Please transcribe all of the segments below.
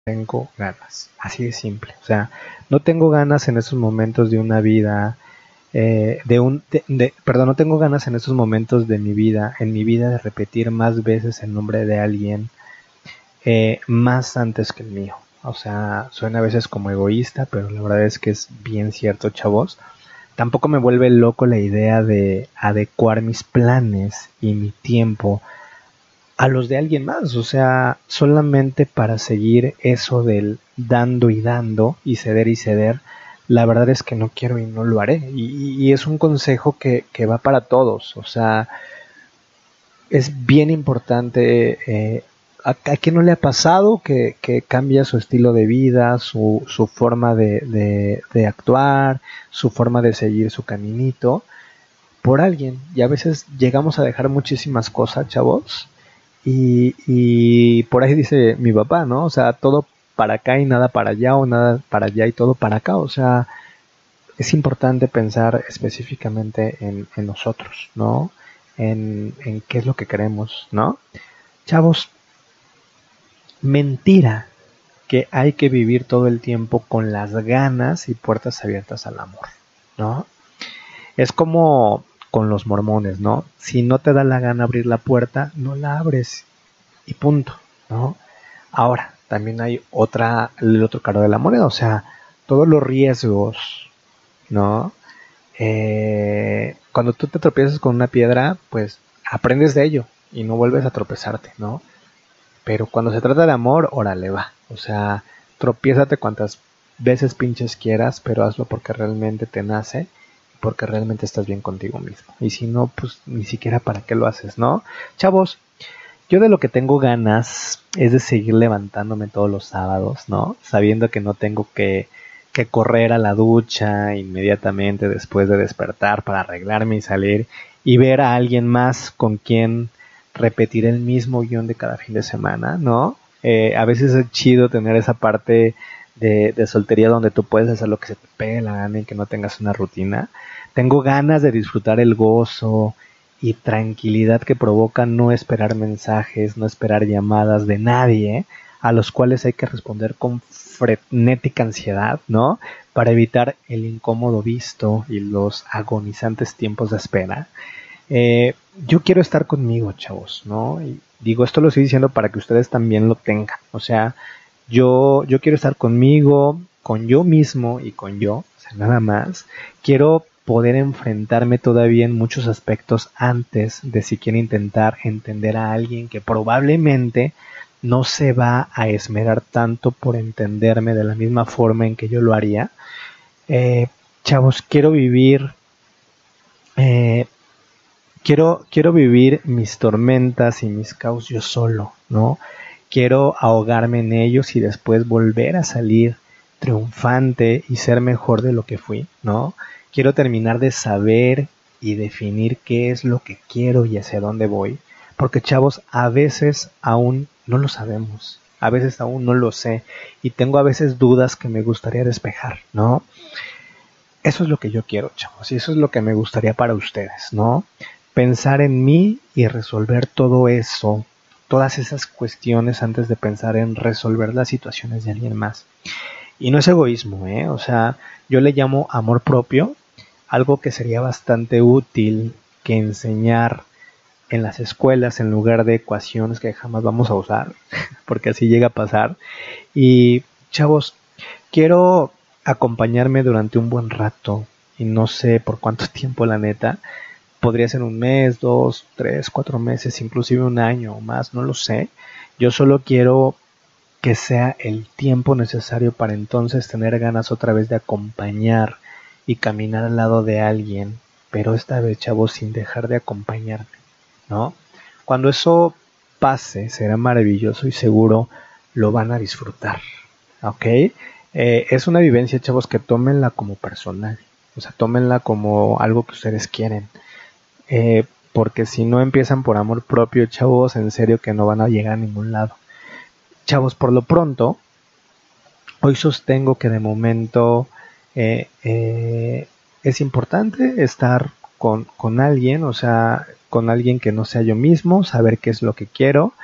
tengo ganas, así de simple. O sea, no tengo ganas en esos momentos de una vida, perdón, no tengo ganas en esos momentos de mi vida, en mi vida, de repetir más veces el nombre de alguien más antes que el mío. O sea, suena a veces como egoísta, pero la verdad es que es bien cierto, chavos. Tampoco me vuelve loco la idea de adecuar mis planes y mi tiempo a los de alguien más, o sea, solamente para seguir eso del dando y ceder, la verdad es que no quiero y no lo haré. Y es un consejo que va para todos, o sea, es bien importante. ¿A quién no le ha pasado que cambia su estilo de vida, su forma de actuar, su forma de seguir su caminito por alguien? Y a veces llegamos a dejar muchísimas cosas, chavos, y por ahí dice mi papá, ¿no? O sea, todo para acá y nada para allá, o nada para allá y todo para acá. O sea, es importante pensar específicamente en nosotros, ¿no? En qué es lo que queremos, ¿no? Chavos, mentira que hay que vivir todo el tiempo con las ganas y puertas abiertas al amor, ¿no? Es como con los mormones, ¿no? Si no te da la gana abrir la puerta, no la abres y punto, ¿no? Ahora, también hay el otro caro de la moneda, o sea, todos los riesgos, ¿no? Cuando tú te tropiezas con una piedra, pues aprendes de ello y no vuelves a tropezarte, ¿no? Pero cuando se trata de amor, órale va, o sea, tropiézate cuantas veces pinches quieras, pero hazlo porque realmente te nace, porque realmente estás bien contigo mismo. Y si no, pues ni siquiera para qué lo haces, ¿no? Chavos, yo de lo que tengo ganas es de seguir levantándome todos los sábados, ¿no? Sabiendo que no tengo que correr a la ducha inmediatamente después de despertar para arreglarme y salir y ver a alguien más con quien repetir el mismo guión de cada fin de semana, ¿no? A veces es chido tener esa parte de soltería donde tú puedes hacer lo que se te pegue la gana y que no tengas una rutina. Tengo ganas de disfrutar el gozo y tranquilidad que provoca no esperar mensajes, no esperar llamadas de nadie, a los cuales hay que responder con frenética ansiedad, ¿no? Para evitar el incómodo visto y los agonizantes tiempos de espera. Yo quiero estar conmigo, chavos, ¿no? Y digo, esto lo estoy diciendo para que ustedes también lo tengan. O sea, yo quiero estar conmigo, con yo mismo y con yo, o sea, nada más. Quiero poder enfrentarme todavía en muchos aspectos antes de siquiera intentar entender a alguien que probablemente no se va a esmerar tanto por entenderme de la misma forma en que yo lo haría. Eh, Chavos, eh, quiero vivir mis tormentas y mis caos yo solo, ¿no? Quiero ahogarme en ellos y después volver a salir triunfante y ser mejor de lo que fui, ¿no? Quiero terminar de saber y definir qué es lo que quiero y hacia dónde voy, porque chavos, a veces aún no lo sabemos, a veces aún no lo sé y tengo a veces dudas que me gustaría despejar, ¿no? Eso es lo que yo quiero, chavos, y eso es lo que me gustaría para ustedes, ¿no? Pensar en mí y resolver todo eso, todas esas cuestiones antes de pensar en resolver las situaciones de alguien más. Y no es egoísmo, ¿eh? O sea, yo le llamo amor propio, algo que sería bastante útil que enseñar en las escuelas en lugar de ecuaciones que jamás vamos a usar, porque así llega a pasar. Y, chavos, quiero acompañarme durante un buen rato y no sé por cuánto tiempo, la neta. Podría ser un mes, 2, 3, 4 meses, inclusive un año o más, no lo sé. Yo solo quiero que sea el tiempo necesario para entonces tener ganas otra vez de acompañar y caminar al lado de alguien, pero esta vez, chavos, sin dejar de acompañarme, ¿no? Cuando eso pase, será maravilloso y seguro lo van a disfrutar, ¿ok? Es una vivencia, chavos, que tómenla como personal, o sea, tómenla como algo que ustedes quieren, porque si no empiezan por amor propio, chavos, en serio que no van a llegar a ningún lado. Chavos, por lo pronto, hoy sostengo que de momento eh, eh, es importante estar con alguien, o sea, con alguien que no sea yo mismo, saber qué es lo que quiero,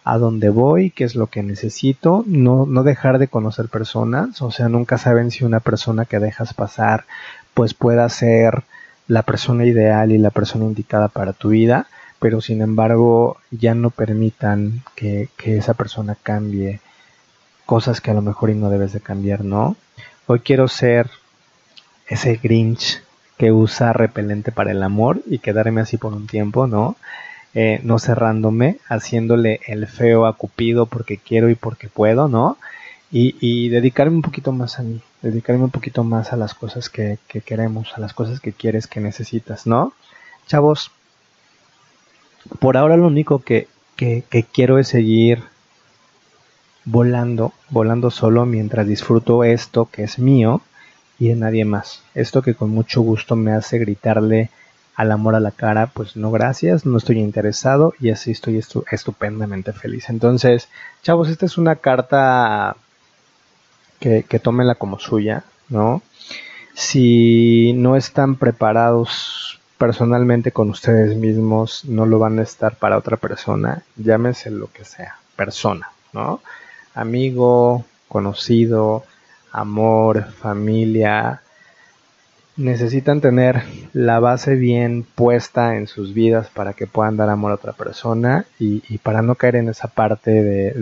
a dónde voy, qué es lo que necesito, no dejar de conocer personas, o sea, nunca saben si una persona que dejas pasar pues pueda ser la persona ideal y la persona indicada para tu vida, pero sin embargo ya no permitan que esa persona cambie cosas que a lo mejor y no debes de cambiar, ¿no? Hoy quiero ser ese Grinch que usa repelente para el amor y quedarme así por un tiempo, ¿no? No cerrándome, haciéndole el feo a Cupido porque quiero y porque puedo, ¿no? Y dedicarme un poquito más a mí, dedicarme un poquito más a las cosas que queremos, a las cosas que quieres, que necesitas, ¿no? Chavos, por ahora lo único que quiero es seguir volando solo mientras disfruto esto que es mío y de nadie más. Esto que con mucho gusto me hace gritarle al amor a la cara, pues no gracias, no estoy interesado y así estoy estupendamente feliz. Entonces, chavos, esta es una carta que tómenla como suya, ¿no? Si no están preparados personalmente con ustedes mismos, no lo van a estar para otra persona, llámese lo que sea, persona, ¿no? Amigo, conocido, amor, familia. Necesitan tener la base bien puesta en sus vidas para que puedan dar amor a otra persona y para no caer en esa parte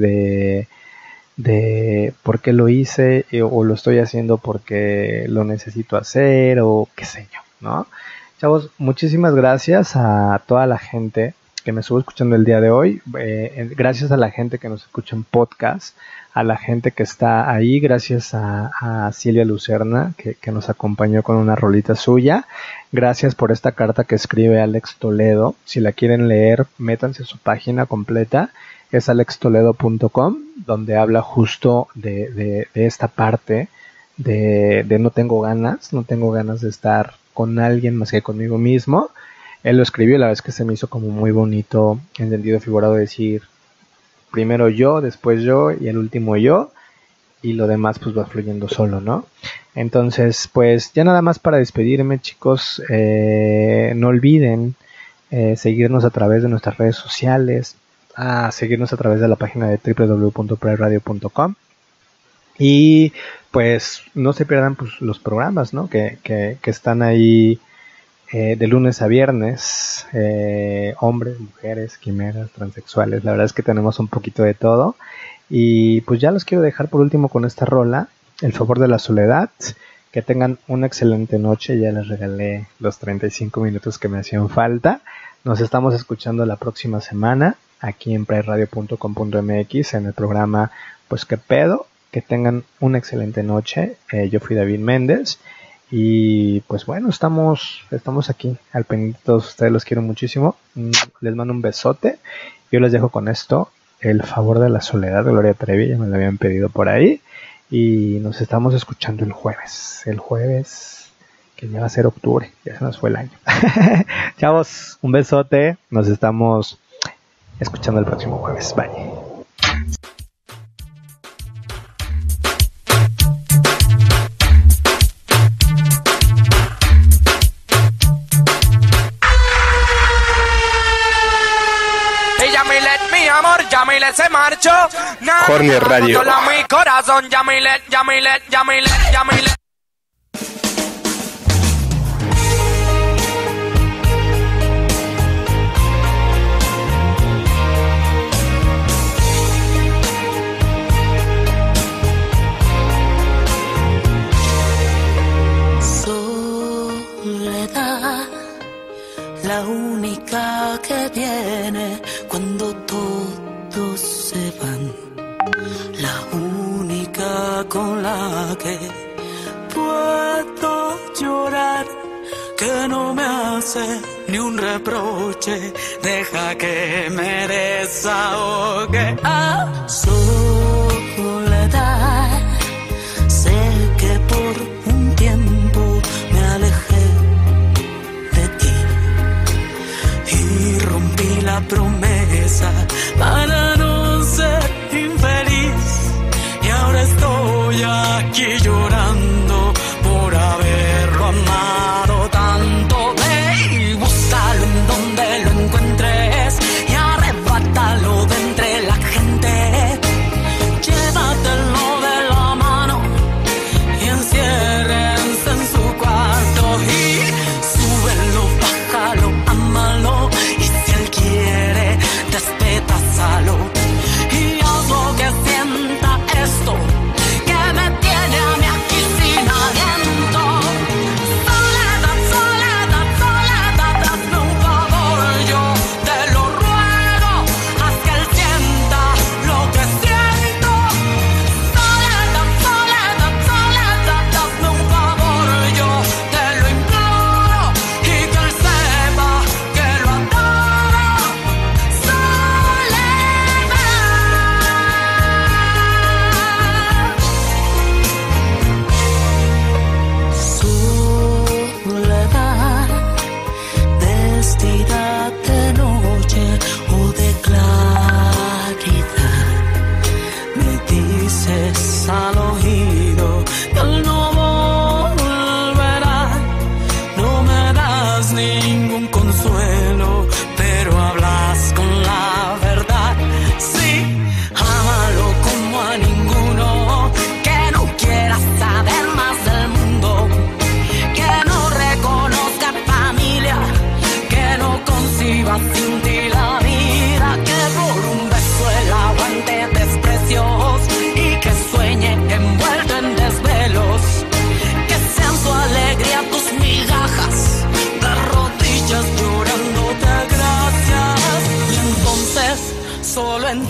de por qué lo hice o lo estoy haciendo porque lo necesito hacer o qué sé yo, ¿no? Chavos, muchísimas gracias a toda la gente que me estuvo escuchando el día de hoy, gracias a la gente que nos escucha en podcast, a la gente que está ahí, gracias a Silvia Lucerna que nos acompañó con una rolita suya, gracias por esta carta que escribe Alex Toledo. Si la quieren leer, métanse a su página completa, es alextoledo.com, donde habla justo de esta parte de no tengo ganas de estar con alguien más que conmigo mismo. Él lo escribió y la verdad es que se me hizo como muy bonito en sentido figurado decir primero yo, después yo y el último yo y lo demás pues va fluyendo solo, ¿no? Entonces pues ya nada más para despedirme, chicos, no olviden seguirnos a través de nuestras redes sociales, seguirnos a través de la página de www.prayradio.com y pues no se pierdan pues los programas, ¿no? que están ahí de lunes a viernes, hombres, mujeres, quimeras, transexuales. La verdad es que tenemos un poquito de todo y pues ya los quiero dejar por último con esta rola, El favor de la soledad. Que tengan una excelente noche, ya les regalé los 35 minutos que me hacían falta. Nos estamos escuchando la próxima semana aquí en prayradio.com.mx en el programa Pues qué pedo. Que tengan una excelente noche. Yo fui David Méndez y pues bueno, estamos aquí al pendiente de todos ustedes, los quiero muchísimo, les mando un besote. Yo les dejo con esto, El favor de la soledad de Gloria Trevi, ya me lo habían pedido por ahí y nos estamos escuchando el jueves que ya va a ser octubre, ya se nos fue el año. Chavos, un besote, nos estamos escuchando el próximo jueves, bye. Yamile se marchó. Horny Radio. Mi corazón, Yamile. Soledad, la única que viene cuando todos se van, la única con la que puedo llorar, que no me hace ni un reproche, deja que me desahogue. Soledad, sé que por un tiempo me alejé de ti y rompí la promesa para no ser infeliz, y ahora estoy aquí llorando por haberlo amado tanto. Ve y búscalo en donde lo encuentres y arrebátalo de entre la gente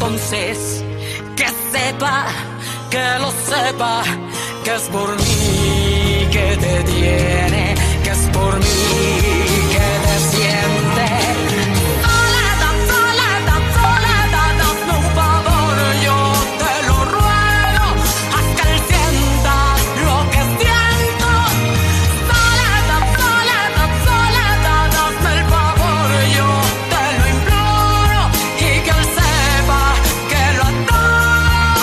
entonces que sepa, que lo sepa, que es por mí que te tiene, que es por mí que te siente. Soledad, soledad, soledad, hazme un favor, yo te lo ruego, haz que él sienta lo que siento. Soledad, soledad, soledad, hazme el favor, yo te lo imploro, y que él sepa que lo adoro.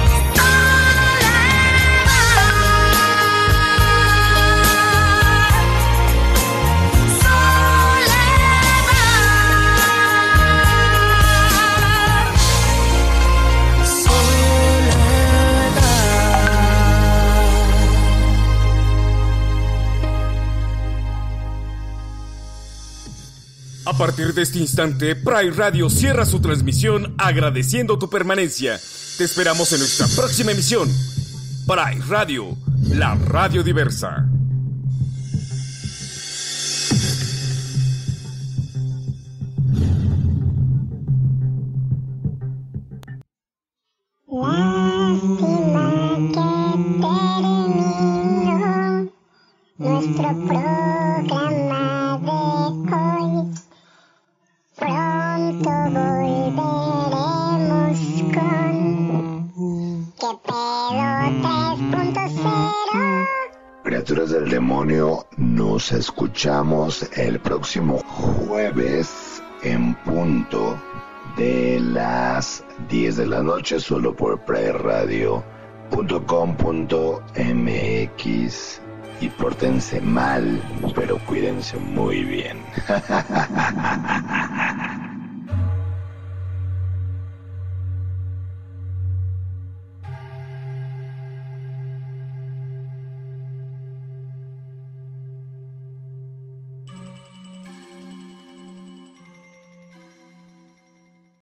A partir de este instante, Pride Radio cierra su transmisión agradeciendo tu permanencia. Te esperamos en nuestra próxima emisión. Pride Radio, la radio diversa. Lástima que terminó nuestro programa de hoy. Pronto volveremos con ¿Qué pedo 3.0? Criaturas del demonio, nos escuchamos el próximo jueves en punto de las 10 de la noche, solo por preradio.com.mx. Y pórtense mal, pero cuídense muy bien.